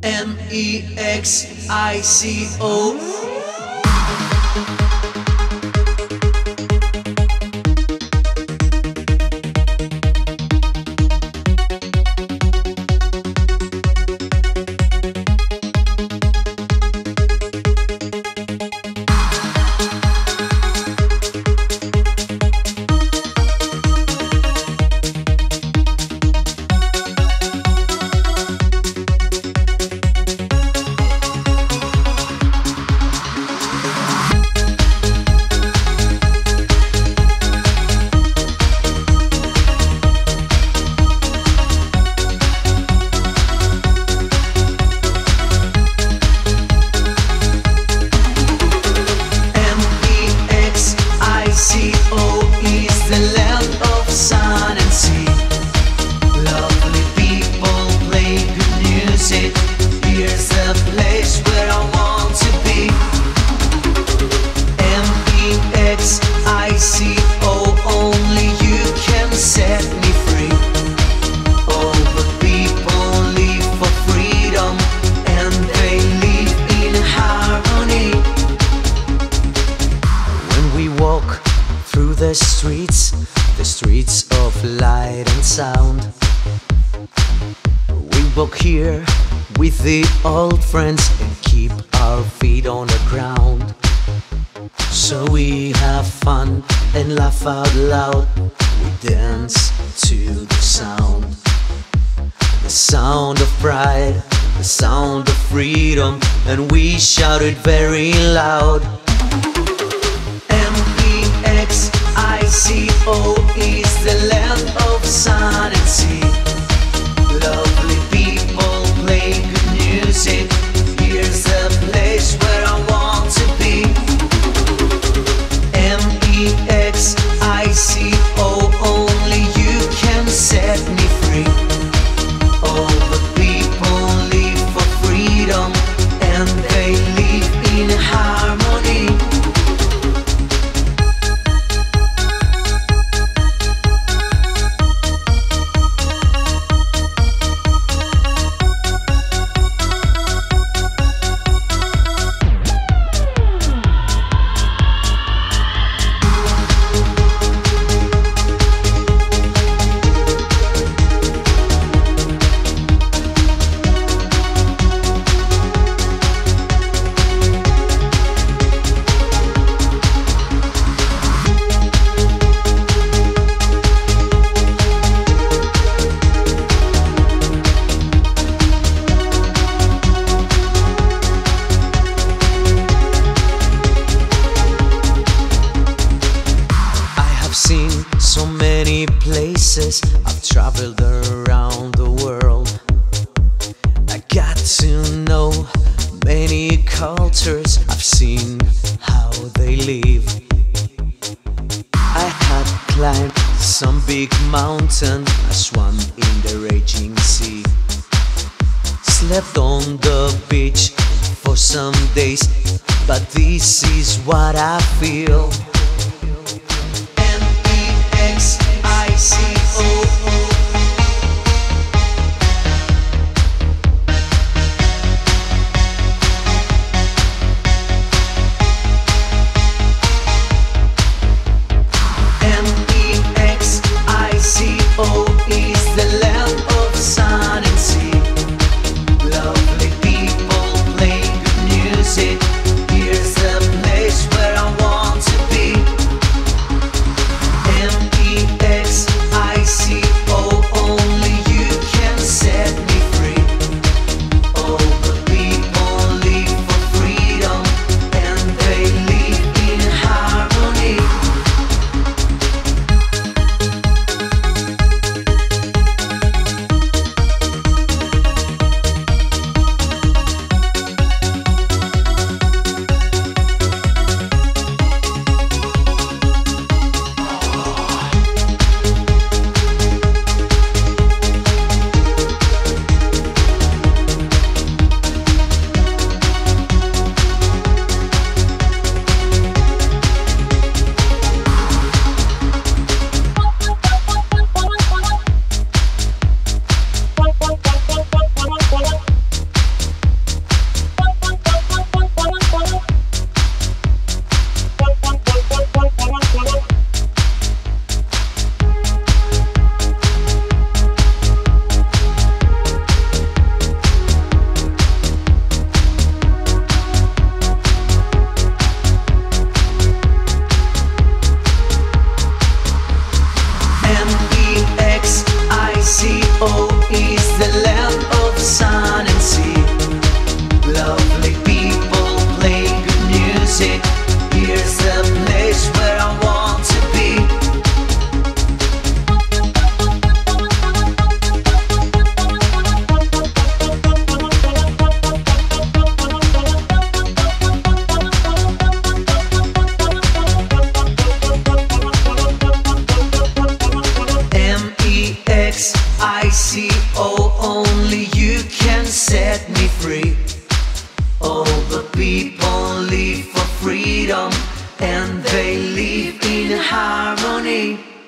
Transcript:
Mexico. The streets of light and sound. We walk here with the old friends and keep our feet on the ground. So we have fun and laugh out loud. We dance to the sound of pride, the sound of freedom, and we shout it very loud. Mexico is the land of sun and sea. Lovely people play good music. Here's the place where I want to be. Mexico, only you can set me free. All the people live for freedom and they live in harmony. So many places, I've traveled around the world. I got to know many cultures, I've seen how they live. I had climbed some big mountain, I swam in the raging sea. Slept on the beach for some days, but this is what I feel. Is the land of sun and sea. Lovely people play good music. Here's the place where I want to be. people live for freedom and they live in harmony.